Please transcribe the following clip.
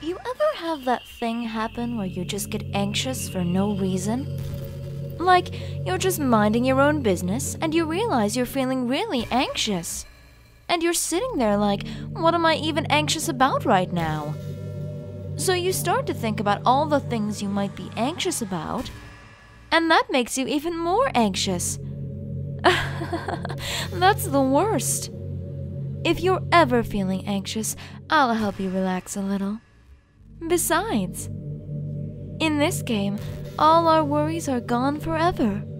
You ever have that thing happen where you just get anxious for no reason? Like, you're just minding your own business and you realize you're feeling really anxious. And you're sitting there like, what am I even anxious about right now? So you start to think about all the things you might be anxious about, and that makes you even more anxious. That's the worst. If you're ever feeling anxious, I'll help you relax a little. Besides, in this game, all our worries are gone forever.